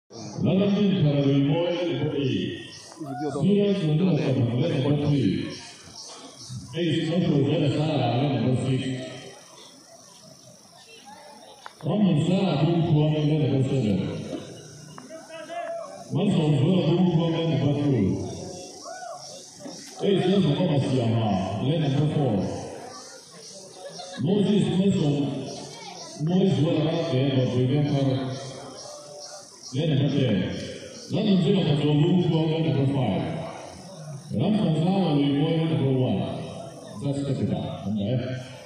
Lalantin para Limoy Ipoi. Serious untuk memperoleh posisi. Untuk berada salah posisi. Kamu salah berubah menjadi posisi. Masuk berubah menjadi posisi. Serious untuk masih ama. Lena perform. Moses masuk. Moses berada di bagian para. Lena perform. Lalu juga terjolong keluar number 5. Dalam pertama Limoy number 1. That's ketika, enggak?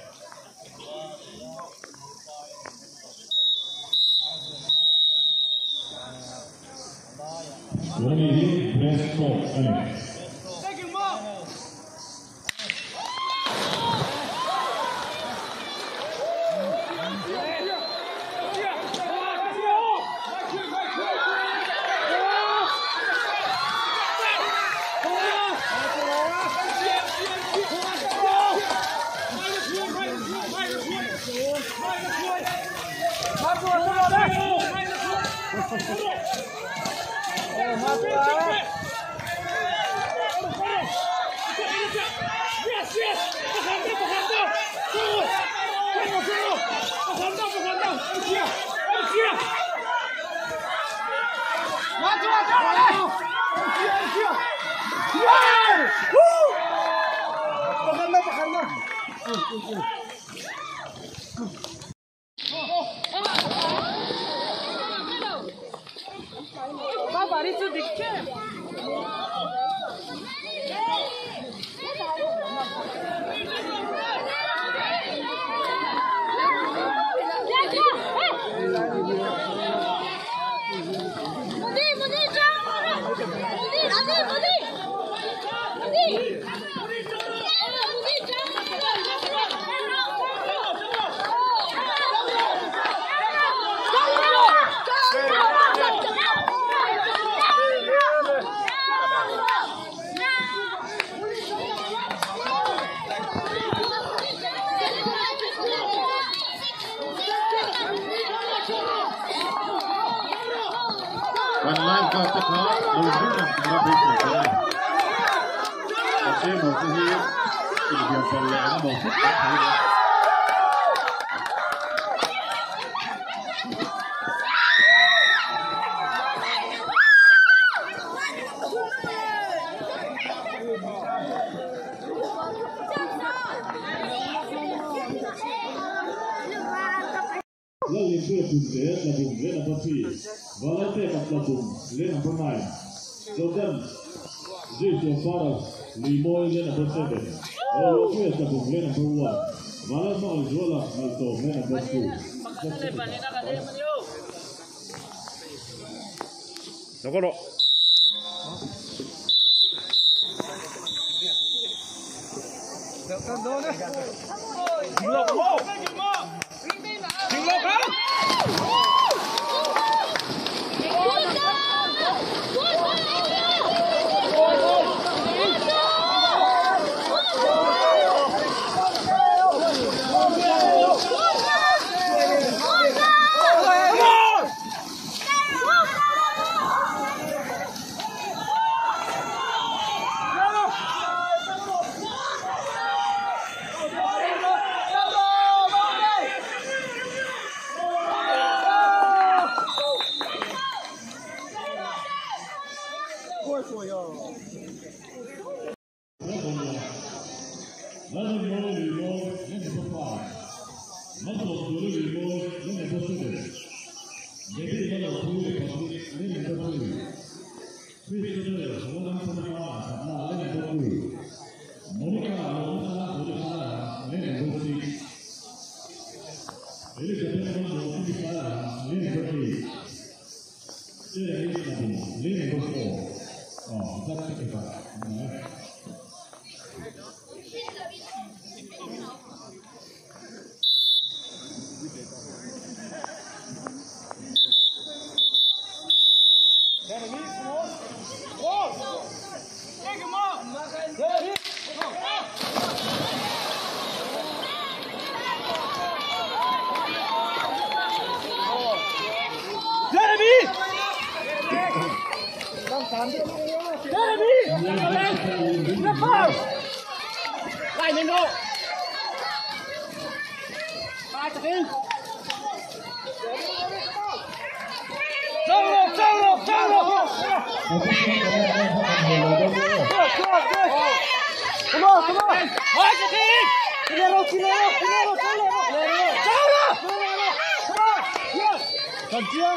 Ini best spot, aneh. Papa, itu dikit. Langkah tepat menunjukkan terlebih dahulu. Masih mau sihir, ini yang paling mau sihir. Lalu berbuat labung lena pasti, walate kat labung lena pernah. Jordan, Zito Faras, Limoy lena bersebe. Lalu berbuat labung lena berbuat. Malam mal jualan malto lena berbuat. Nakoro. Lại lên độ. Ai chặt đi. Come on. Ai chặt đi. Kilero. Còn chưa?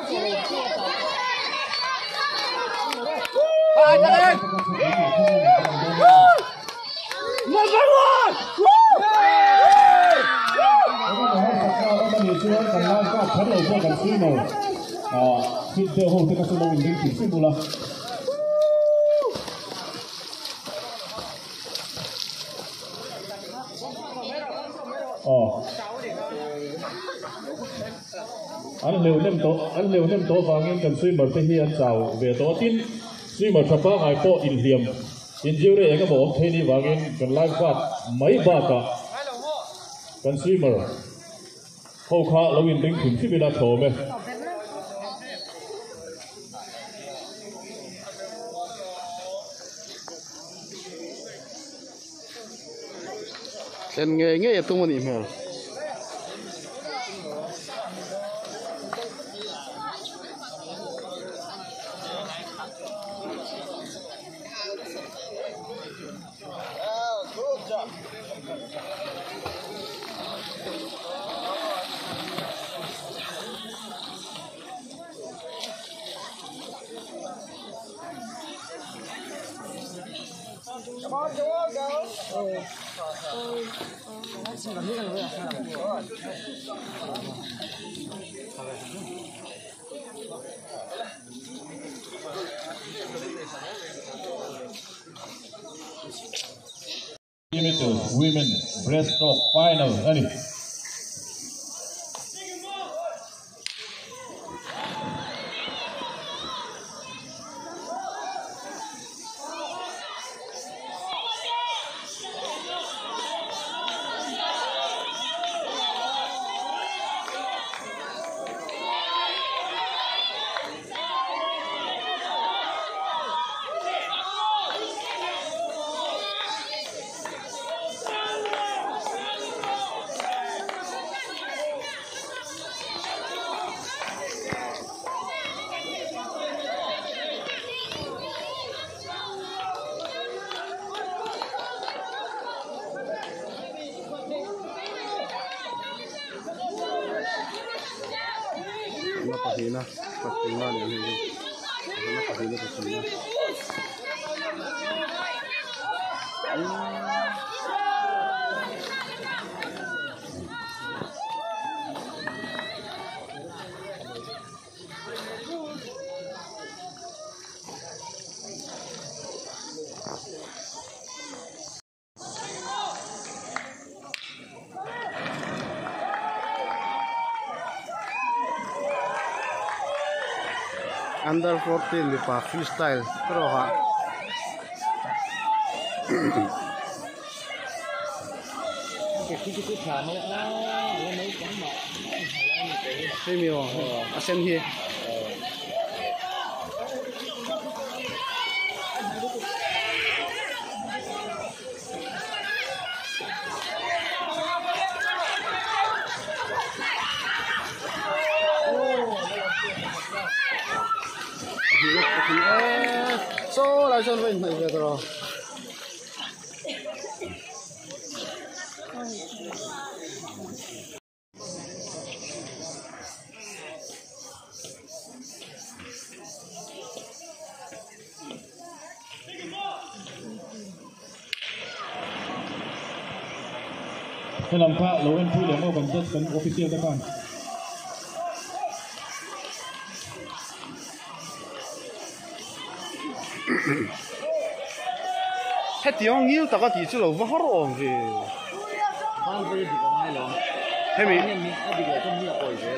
Ai chặt đi. Number one! Anh liều nem tổ vàng em cần suy mở tới hiện giàu về tổ tin suy mở thập bát ai po in liềm in chiếu đấy cái bộ thế đi vàng em cần live phát mấy ba cả cần suy mở hậu khá lâu in tính thủng khi bị đặt thổ mẹ Sen nghe tung một email. Women breaststroke final ani Pasina ni ini pasina pasina. Under 14 di pa freestyle pero ha Femio asen hi so lại chân mình về rồi cái làm pha lâu em phui để mua bằng chất cần official các bạn hết tiếng nhiều tất cả thì chỉ là vắt rồi vì Không phải đi có ai lắm. thế mình Mình đi cái trong nhà rồi thế.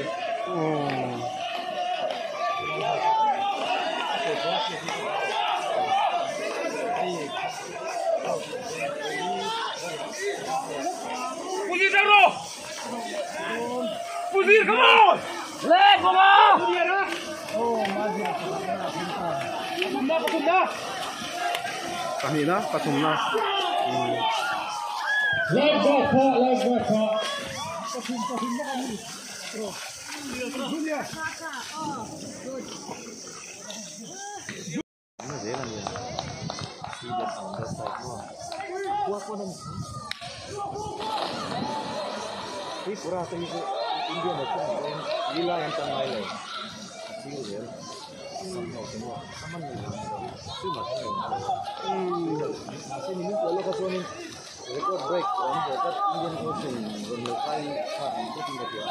Pusi Zaro! Pusi, come on! Lên, come on! Kanina, patum na. Leg back pa, leg back pa. Ano din lang yan. Serious on the side mo. Kuha ko ng... Hey, pura sa iyo. India na ito. Gila yang tangay lang. Sige yan. Sama semua. Sama nila. Cuma kasi minit wala ka sunin. Record break on the Indian Ocean. When you find itu tinggal dia.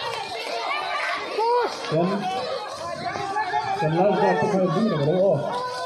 Sen lär sig att ta i bilen, vadå?